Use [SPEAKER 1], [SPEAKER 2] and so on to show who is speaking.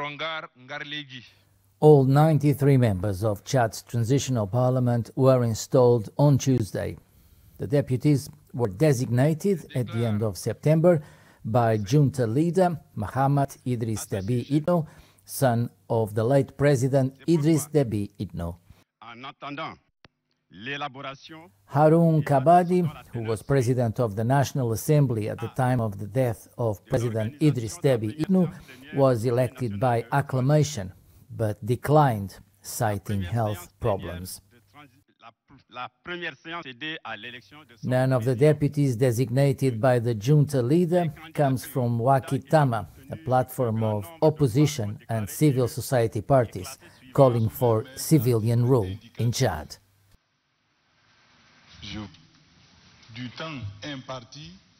[SPEAKER 1] All 93 members of Chad's transitional parliament were installed on Tuesday. The deputies were designated at the end of September by junta leader Mahamat Idriss Déby Itno, son of the late President Idriss Déby Itno. Harun Kabadi, who was president of the National Assembly at the time of the death of President Idriss Déby Itno, was elected by acclamation, but declined, citing health problems. None of the deputies designated by the junta leader comes from Wakitama, a platform of opposition and civil society parties calling for civilian rule in Chad.
[SPEAKER 2] Du temps imparti